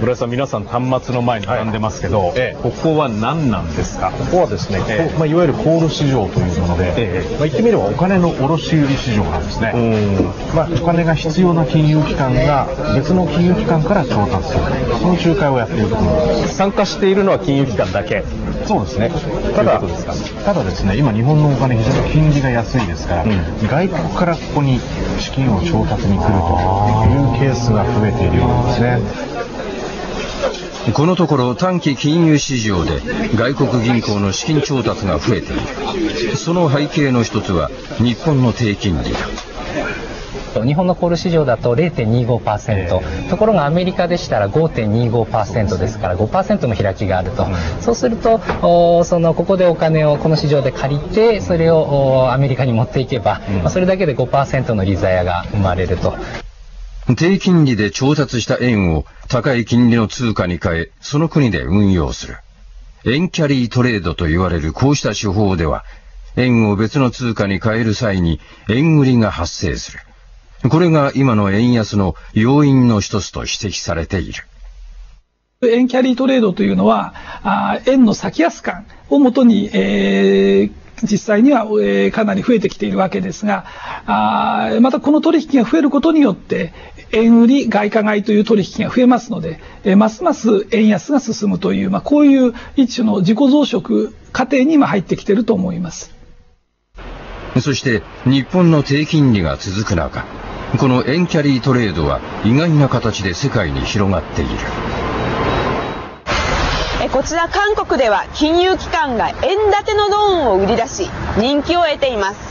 村井さん、皆さん端末の前に並んでますけど、ここは何なんですか？ ここはですね、いわゆるコール市場というもので、言ってみればお金の卸売市場なんですね。お金が必要な金融機関が別の金融機関から調達する、その仲介をやっているところです。 参加しているのは金融機関だけ。 そうですね。ただですね、今日本のお金非常に金利が安いですから、外国からここに資金を調達に来るというケースが増えているようなんですね。 このところ短期金融市場で外国銀行の資金調達が増えている。その背景の一つは日本の低金利だ。 日本のコール市場だと 0.25%、ところがアメリカでしたら 5.25% ですから 5% の開きがあると。そうするとここでお金をこの市場で借りて、それをアメリカに持っていけば、それだけで 5% の利ざやが生まれると。 低金利で調達した円を高い金利の通貨に変え、その国で運用する。円キャリートレードと言われるこうした手法では、円を別の通貨に変える際に円売りが発生する。これが今の円安の要因の一つと指摘されている。 円キャリートレードというのは、円の先安感をもとに、実際には、かなり増えてきているわけですが、またこの取引が増えることによって円売り外貨買いという取引が増えますので、ますます円安が進むという、こういう一種の自己増殖過程に今入ってきていると思います。 そして日本の低金利が続く中、この円キャリートレードは意外な形で世界に広がっている。 こちら韓国では金融機関が円建てのローンを売り出し人気を得ています。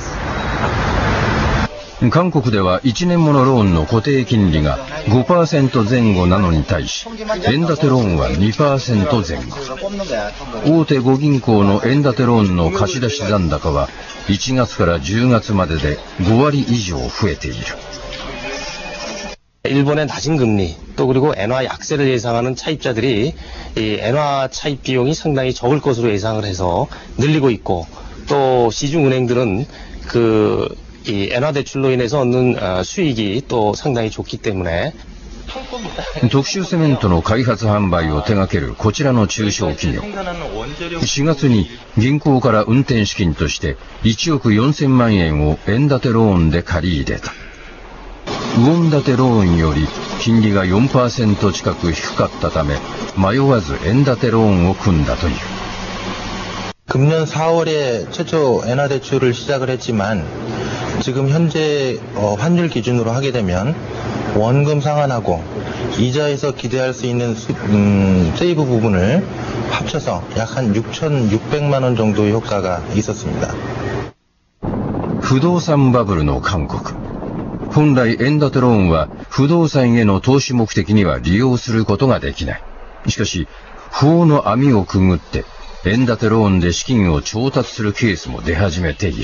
韓国では1年ものローンの固定金利が 5% 前後なのに対し、円建てローンは 2% 前後。大手5銀行の円建てローンの貸し出し残高は1月から10月までで5割以上増えている。 일본의 낮은 금리, 또 그리고 엔화 약세를 예상하는 차입자들이 이 엔화 차입 비용이 상당히 적을 것으로 예상을 해서 늘리고 있고, 또 시중은행들은 이 엔화 대출로 인해서 얻는 수익이 또 상당히 좋기 때문에 特殊セメントの開発販売を手掛けるこちらの中小企業、4月に銀行から運転資金として1億4000万円を円建てローンで借り入れた。ウォン建てローンより金利が 4% 近く低かったため、迷わず円建てローンを組んだという。 금년 4월에 최초 엔화 대출을 시작을 했지만 지금 현재 환율 기준으로 하게 되면 원금 상환하고 이자에서 기대할 수 있는 세이브 부분을 합쳐서 약 한 6,600만 원 정도의 효과가 있었습니다. 不動産バブルの韓国。本来円建てローンは不動産への投資目的には利用することができない。しかし、法の網をくぐって円建てローンで資金を調達するケースも出始めている。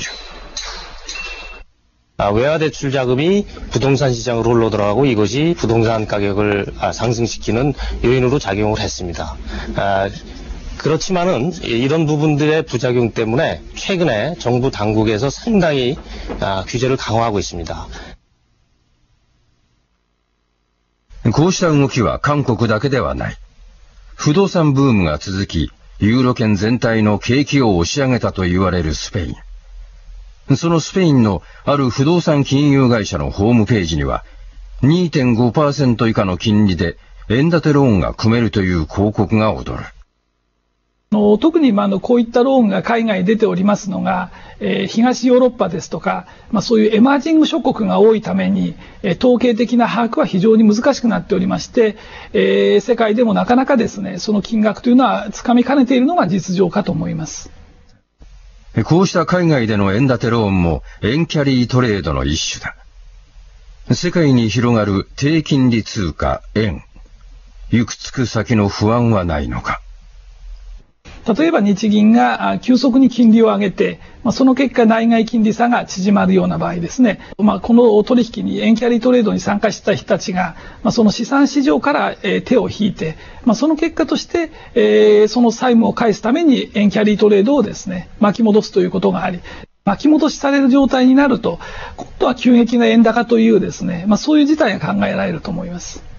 외화 대출 자금이 부동산 시장으로 흘러 들어가고 이것이 부동산 가격을 상승시키는 요인으로 작용을 했습니다. 그렇지만은 이런 부분들의 부작용 때문에 최근에 정부 당국에서 상당히 규제를 강화하고 있습니다. こうした動きは韓国だけではない。不動産ブームが続き、ユーロ圏全体の景気を押し上げたと言われるスペイン。そのスペインのある不動産金融会社のホームページには、2.5% 以下の金利で円建てローンが組めるという広告が躍る。 特にこういったローンが海外に出ておりますのが、東ヨーロッパですとか、そういうエマージング諸国が多いために、統計的な把握は非常に難しくなっておりまして、世界でもなかなかですね、その金額というのはつかみかねているのが実情かと思います。 こうした海外での円建てローンも円キャリートレードの一種だ。世界に広がる低金利通貨円。行き着く先の不安はないのか。 例えば日銀が急速に金利を上げて、その結果内外金利差が縮まるような場合ですね、この取引に円キャリートレードに参加した人たちが、その資産市場から手を引いて、その結果として、その債務を返すために円キャリートレードをですね、巻き戻すということがあり、巻き戻しされる状態になると、今度は急激な円高というですね、そういう事態が考えられると思います。